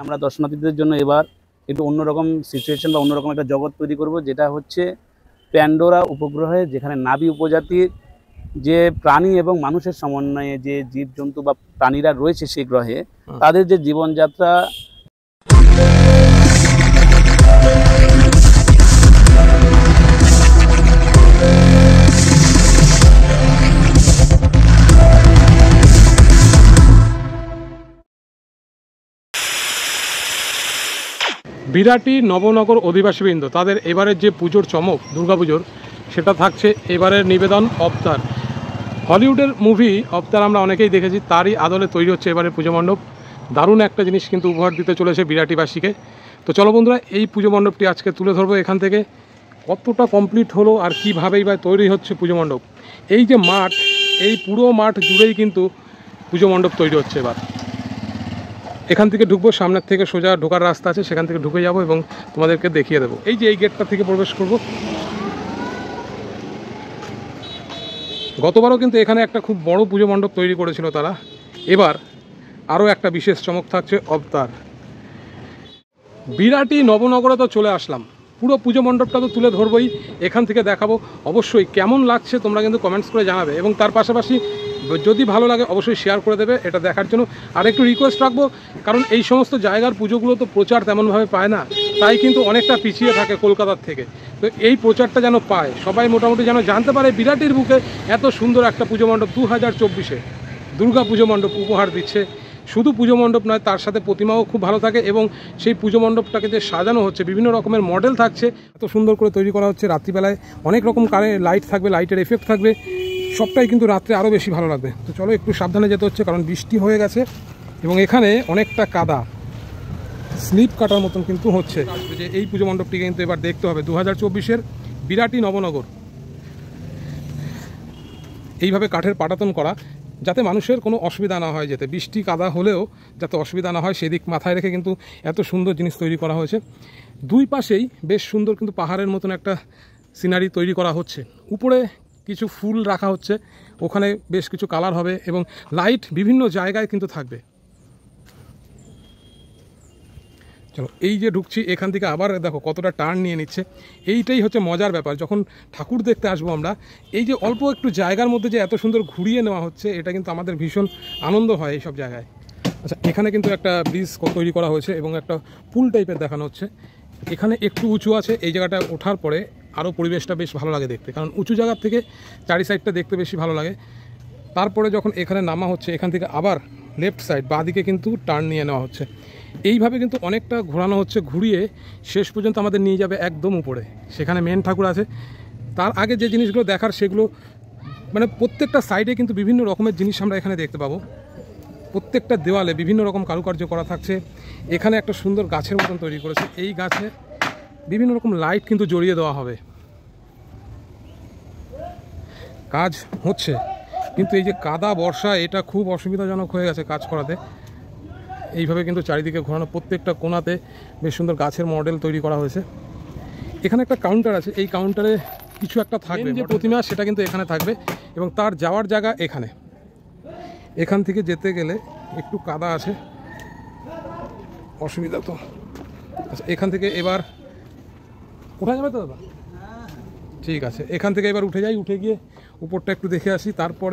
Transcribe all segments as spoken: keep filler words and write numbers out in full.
আমরা দর্শনার্থীদের জন্য এবার একটু অন্যরকম সিচুয়েশন বা অন্যরকম একটা জগৎ তৈরি করব, যেটা হচ্ছে প্যান্ডোরা উপগ্রহে, যেখানে নাভি উপজাতির যে প্রাণী এবং মানুষের সমন্বয়ে যে জীবজন্তু বা প্রাণীরা রয়েছে সেই গ্রহে, তাদের যে জীবনযাত্রা। বিরাটি নবনগর অধিবাসীবৃন্দ তাদের এবারের যে পুজোর চমক দুর্গাপুজোর, সেটা থাকছে এবারের নিবেদন অবতার। হলিউডের মুভি অবতার আমরা অনেকেই দেখেছি, তারই আদলে তৈরি হচ্ছে এবারের পুজো মণ্ডপ। দারুণ একটা জিনিস কিন্তু উপহার দিতে চলেছে বিরাটিবাসীকে। তো চলো বন্ধুরা, এই পুজো মণ্ডপটি আজকে তুলে ধরবো এখান থেকে, কতটা কমপ্লিট হলো আর কীভাবেই বা তৈরি হচ্ছে পুজো মণ্ডপ। এই যে মাঠ, এই পুরো মাঠ জুড়েই কিন্তু পুজো মণ্ডপ তৈরি হচ্ছে এবার। এখান থেকে ঢুকবো, সামনের থেকে সোজা ঢোকার রাস্তা আছে, সেখান থেকে ঢুকে যাব এবং তোমাদেরকে দেখিয়ে দেবো। এই যে এই গেটটা থেকে প্রবেশ করব। গতবারও কিন্তু এখানে একটা খুব বড় পুজো মণ্ডপ তৈরি করেছিল তারা। এবার আরও একটা বিশেষ চমক থাকছে অবতার। বিরাটি নবনগরে তো চলে আসলাম, পুরো পুজো মণ্ডপটা তো তুলে ধরবই, এখান থেকে দেখাবো। অবশ্যই কেমন লাগছে তোমরা কিন্তু কমেন্টস করে জানাবে, এবং তার পাশাপাশি যদি ভালো লাগে অবশ্যই শেয়ার করে দেবে এটা দেখার জন্য। আর একটু রিকোয়েস্ট রাখবো, কারণ এই সমস্ত জায়গার পুজোগুলো তো প্রচার তেমনভাবে পায় না, তাই কিন্তু অনেকটা পিছিয়ে থাকে কলকাতার থেকে। তো এই প্রচারটা যেন পায়, সবাই মোটামুটি যেন জানতে পারে বিরাটির বুকে এত সুন্দর একটা পুজো মণ্ডপ দু হাজার চব্বিশে দুর্গা পুজো মণ্ডপ উপহার দিচ্ছে। শুধু পুজো মণ্ডপ নয়, তার সাথে প্রতিমাও খুব ভালো থাকে, এবং সেই পুজো মণ্ডপটাকে যে সাজানো হচ্ছে বিভিন্ন রকমের মডেল থাকছে, এত সুন্দর করে তৈরি করা হচ্ছে। রাত্রিবেলায় অনেক রকম কারে লাইট থাকবে, লাইটের এফেক্ট থাকবে, সবটাই কিন্তু রাত্রে আরও বেশি ভালো লাগবে। তো চলো একটু সাবধানে যেতে হচ্ছে, কারণ বৃষ্টি হয়ে গেছে এবং এখানে অনেকটা কাদা, স্লিপ কাটার মতন কিন্তু হচ্ছে। যে এই পুজো মণ্ডপটিকে কিন্তু এবার দেখতে হবে দু হাজার চব্বিশের বিরাটি নবনগর। এইভাবে কাঠের পাটাতন করা, যাতে মানুষের কোনো অসুবিধা না হয়, যেতে বৃষ্টি কাদা হলেও যাতে অসুবিধা না হয় সেদিক মাথায় রেখে কিন্তু এত সুন্দর জিনিস তৈরি করা হয়েছে। দুই পাশেই বেশ সুন্দর কিন্তু পাহাড়ের মতন একটা সিনারি তৈরি করা হচ্ছে। উপরে কিছু ফুল রাখা হচ্ছে, ওখানে বেশ কিছু কালার হবে, এবং লাইট বিভিন্ন জায়গায় কিন্তু থাকবে। চলো এই যে ঢুকছি, এখান থেকে আবার দেখো কতটা টার্ন নিয়ে নিচ্ছে। এইটাই হচ্ছে মজার ব্যাপার, যখন ঠাকুর দেখতে আসবো আমরা, এই যে অল্প একটু জায়গার মধ্যে যে এত সুন্দর ঘুরিয়ে নেওয়া হচ্ছে, এটা কিন্তু আমাদের ভীষণ আনন্দ হয় এইসব জায়গায়। আচ্ছা, এখানে কিন্তু একটা ব্রিজ তৈরি করা হয়েছে এবং একটা পুল টাইপের দেখানো হচ্ছে। এখানে একটু উঁচু আছে, এই জায়গাটা ওঠার পরে আরও পরিবেশটা বেশ ভালো লাগে দেখতে, কারণ উঁচু জায়গার থেকে চারি সাইডটা দেখতে বেশি ভালো লাগে। তারপরে যখন এখানে নামা হচ্ছে, এখান থেকে আবার লেফট সাইড বাঁ দিকে কিন্তু টার্ন নিয়ে নেওয়া হচ্ছে। এইভাবে কিন্তু অনেকটা ঘোরানো হচ্ছে, ঘুরিয়ে শেষ পর্যন্ত আমাদের নিয়ে যাবে একদম উপরে, সেখানে মেন ঠাকুর আছে। তার আগে যে জিনিসগুলো দেখার সেগুলো, মানে প্রত্যেকটা সাইডে কিন্তু বিভিন্ন রকমের জিনিস আমরা এখানে দেখতে পাবো। প্রত্যেকটা দেওয়ালে বিভিন্ন রকম কারুকার্য করা থাকছে। এখানে একটা সুন্দর গাছের মতন তৈরি করেছে, এই গাছে বিভিন্ন রকম লাইট কিন্তু জড়িয়ে দেওয়া হবে। কাজ হচ্ছে, কিন্তু এই যে কাদা বর্ষা, এটা খুব অসুবিধাজনক হয়ে গেছে কাজ করাতে। এইভাবে কিন্তু চারিদিকে ঘোরানো, প্রত্যেকটা কোণাতে বেশ সুন্দর গাছের মডেল তৈরি করা হয়েছে। এখানে একটা কাউন্টার আছে, এই কাউন্টারে কিছু একটা থাকবে, যে প্রতিমা সেটা কিন্তু এখানে থাকবে, এবং তার যাওয়ার জায়গা এখানে। এখান থেকে যেতে গেলে একটু কাদা আছে, অসুবিধা তো। আচ্ছা, এখান থেকে এবার উঠা যাবে তো দাদা? ঠিক আছে, এখান থেকে এবার উঠে যাই, উঠে গিয়ে উপরটা একটু দেখে আসি। তারপরে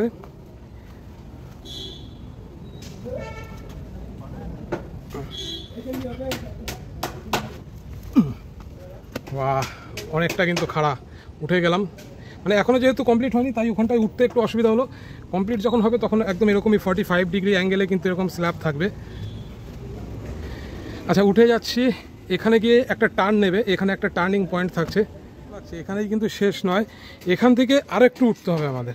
বাহ, অনেকটা কিন্তু খাড়া, উঠে গেলাম। মানে এখনও যেহেতু কমপ্লিট হয়নি, তাই ওখানটায় উঠতে একটু অসুবিধা হলো। কমপ্লিট যখন হবে তখন একদম এরকমই ফর্টি ফাইভ ডিগ্রি অ্যাঙ্গেলে কিন্তু এরকম স্ল্যাব থাকবে। আচ্ছা, উঠে যাচ্ছি। এখানে গিয়ে একটা টার্ন নেবে, এখানে একটা টার্নিং পয়েন্ট থাকছে। এখানেই কিন্তু শেষ নয়, এখান থেকে আরও একটু উঠতে হবে আমাদের।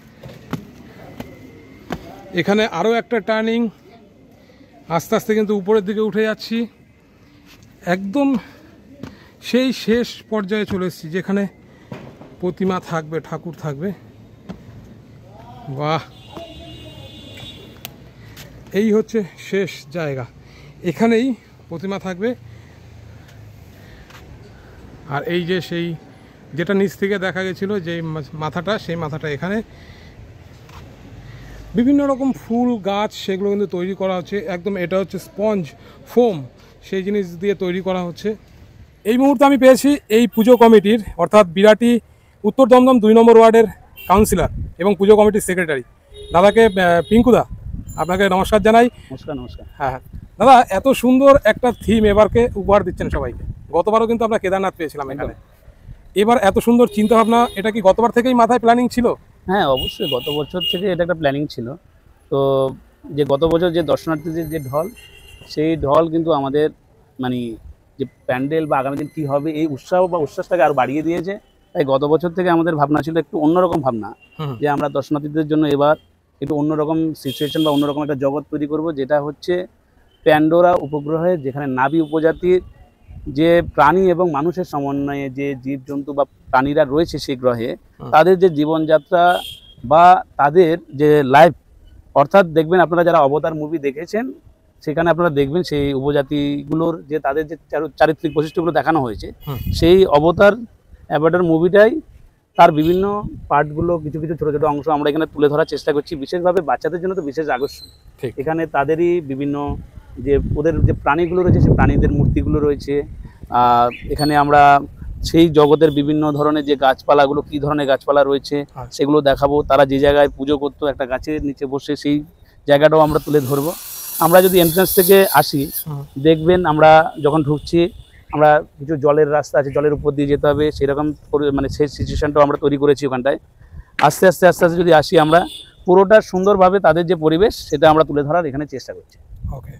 এখানে আরও একটা টার্নিং, আস্তে আস্তে কিন্তু উপরের দিকে উঠে যাচ্ছি। একদম সেই শেষ পর্যায়ে চলে এসেছি, যেখানে প্রতিমা থাকবে, ঠাকুর থাকবে। বাহ, এই হচ্ছে শেষ জায়গা, এখানেই প্রতিমা থাকবে। আর এই যে সেই যেটা নিচ থেকে দেখা গেছিলো যে মাথাটা, সেই মাথাটা এখানে। বিভিন্ন রকম ফুল গাছ সেগুলো কিন্তু তৈরি করা হচ্ছে একদম। এটা হচ্ছে স্পঞ্জ ফোম, সেই জিনিস দিয়ে তৈরি করা হচ্ছে। এই মুহূর্তে আমি পেয়েছি এই পুজো কমিটির অর্থাৎ বিরাটি উত্তর দমদম দুই নম্বর ওয়ার্ডের কাউন্সিলর এবং পুজো কমিটির সেক্রেটারি দাদাকে, পিঙ্কুদা, আপনাকে নমস্কার জানাই। নমস্কার। নমস্কার। হ্যাঁ দাদা, এত সুন্দর একটা থিম এবারকে উপহার দিচ্ছেন সবাইকে। গতবারও কিন্তু আমরা কেদারনাথ পেয়েছিলাম এখানে, এবার এত সুন্দর চিন্তা ভাবনা, এটা কি গতবার থেকেই মাথায় প্ল্যানিং ছিল? হ্যাঁ, অবশ্যই গত বছর থেকে এটা একটা প্ল্যানিং ছিল। তো যে গত বছর যে দর্শনার্থীদের যে ঢল, সেই ঢল কিন্তু আমাদের মানে যে প্যান্ডেল বা আগামী দিন কী হবে এই উৎসাহ বা উচ্ছ্বাসটাকে আরও বাড়িয়ে দিয়েছে। তাই গত বছর থেকে আমাদের ভাবনা ছিল একটু অন্যরকম ভাবনা, যে আমরা দর্শনার্থীদের জন্য এবার একটু অন্যরকম সিচুয়েশন বা অন্যরকম একটা জগৎ তৈরি করব, যেটা হচ্ছে প্যান্ডোরা উপগ্রহে, যেখানে নাভি উপজাতির যে প্রাণী এবং মানুষের সমন্বয়ে যে জীবজন্তু বা প্রাণীরা রয়েছে সেই গ্রহে, তাদের যে জীবনযাত্রা বা তাদের যে লাইফ, অর্থাৎ দেখবেন আপনারা যারা অবতার মুভি দেখেছেন সেখানে আপনারা দেখবেন সেই উপজাতিগুলোর যে তাদের যে চারিত্রিক বৈশিষ্ট্যগুলো দেখানো হয়েছে, সেই অবতার অ্যাভাটার মুভিটাই তার বিভিন্ন পার্টগুলো, কিছু কিছু ছোটো ছোটো অংশ আমরা এখানে তুলে ধরার চেষ্টা করছি, বিশেষভাবে বাচ্চাদের জন্য তো বিশেষ আকর্ষণ। এখানে তাদেরই বিভিন্ন যে ওদের যে প্রাণীগুলো রয়েছে সেই প্রাণীদের মূর্তিগুলো রয়েছে। এখানে আমরা সেই জগতের বিভিন্ন ধরনের যে গাছপালাগুলো, কী ধরনের গাছপালা রয়েছে সেগুলো দেখাবো। তারা যে জায়গায় পুজো করতো একটা গাছের নিচে বসে, সেই জায়গাটাও আমরা তুলে ধরবো। আমরা যদি এন্ট্রান্স থেকে আসি, দেখবেন আমরা যখন ঢুকছি, আমরা কিছু জলের রাস্তা আছে, জলের উপর দিয়ে যেতে হবে, সেরকম মানে সেই সিচুয়েশনটাও আমরা তৈরি করেছি ওখানটায়। আস্তে আস্তে আস্তে আস্তে যদি আসি, আমরা পুরোটা সুন্দরভাবে তাদের যে পরিবেশ সেটা আমরা তুলে ধরার এখানে চেষ্টা করছি। ওকে,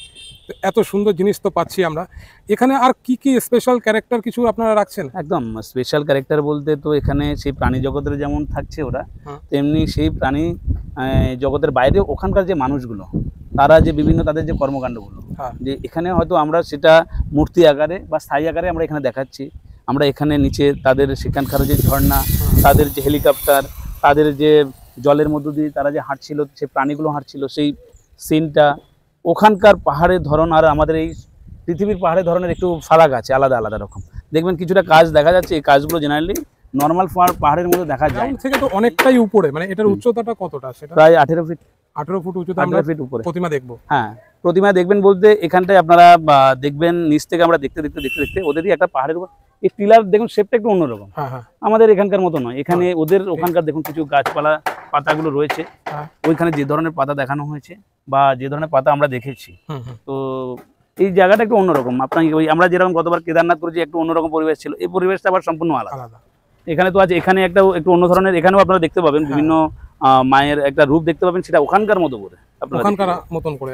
এত সুন্দর জিনিস তো পাচ্ছি আমরা এখানে। আর কি কি স্পেশাল ক্যারেক্টার কিছু আপনারা রাখছেন? একদম স্পেশাল ক্যারেক্টার বলতে তো এখানে সেই প্রাণী জগতের যেমন থাকছে ওরা, তেমনি সেই প্রাণী জগতের বাইরে ওখানকার যে মানুষগুলো, তারা যে বিভিন্ন তাদের যে কর্মকাণ্ডগুলো, যে এখানে হয়তো আমরা সেটা মূর্তি আকারে বা স্থায়ী আকারে আমরা এখানে দেখাচ্ছি। আমরা এখানে নিচে তাদের সেখানকার যে ঝর্ণা, তাদের যে হেলিকপ্টার, তাদের যে জলের মধ্য দিয়ে তারা যে হাঁটছিল, সেই প্রাণীগুলো হাঁটছিল, সেই সিনটা, ওখানকার পাহাড়ের ধরন আর আমাদের এই পৃথিবীর পাহাড়ের ধরনের একটু ফারাক আছে, আলাদা আলাদা রকম। দেখবেন কিছুটা কাজ দেখা যাচ্ছে, এই কাজগুলো জেনারেলি নর্মাল পাহাড়ের মধ্যে দেখা যায় থেকে তো অনেকটাই উপরে। মানে এটার উচ্চতাটা কতটা? সেটা প্রায় আঠেরো ফিট আঠেরো ফুট উচ্চতা আমরা ফিট উপরে প্রতিমা দেখবো। হ্যাঁ, প্রতিমা দেখবেন বলতে এখানটায় আপনারা দেখবেন নিচ থেকে আমরা দেখতে দেখতে দেখতে দেখতে ওদেরই একটা পাহাড়ের উপর এই টিলার দেখুন শেপটা একটু অন্যরকম, আমাদের এখানকার মতো নয়। এখানে ওদের ওখানকার দেখুন কিছু গাছপালা পাতাগুলো রয়েছে, ওইখানে যে ধরনের পাতা দেখানো হয়েছে বা যে ধরনের পাতা আমরা দেখেছি, তো এই জায়গাটা একটু অন্যরকম। আপনাকে ওই আমরা যেরকম গতবার কেদারনাথ করেছি একটু অন্যরকম পরিবেশ ছিল, এই পরিবেশটা আবার সম্পূর্ণ আলাদা। এখানে তো আছে, এখানে একটা একটু অন্য ধরনের, এখানেও আপনারা দেখতে পাবেন বিভিন্ন মায়ের একটা রূপ দেখতে পাবেন, সেটা ওখানকার মতো করে ওখানকার মতন করে।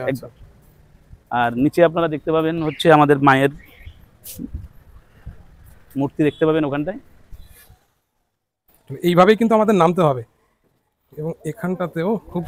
আর নিচে আপনারা দেখতে পাবেন হচ্ছে আমাদের মায়ের মূর্তি দেখতে পাবেন ওখানটায়। এইভাবেই কিন্তু আমাদের নামতে হবে। এবং এখানটাতেও খুব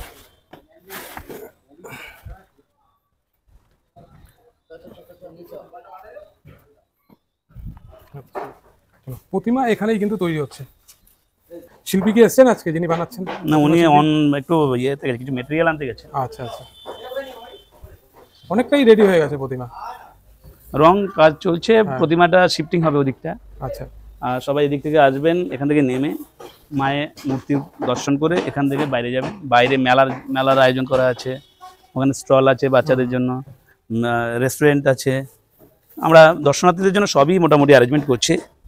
প্রতিমা এখানেই কিন্তু তৈরি হচ্ছে। শিল্পী কি এসছেন আজকে যিনি বানাচ্ছেন? না, উনি অন একটু ইয়ে থেকে কিছু মেটেরিয়াল আনতে গেছে। আচ্ছা আচ্ছা, অনেকটাই রেডি হয়ে গেছে প্রতিমা, রং কাজ চলছে, প্রতিমাটা শিফটিং হবে ওদিকটা। আচ্ছা, আর সবাই এদিক থেকে আসবেন, এখান থেকে নেমে মায়ের মূর্তি দর্শন করে এখান থেকে বাইরে যাবেন। বাইরে মেলার মেলার আয়োজন করা আছে, ওখানে স্টল আছে বাচ্চাদের জন্য, রেস্টুরেন্ট আছে। আমরা দর্শনার্থীদের জন্য সবই মোটামুটি অ্যারেঞ্জমেন্ট করছি।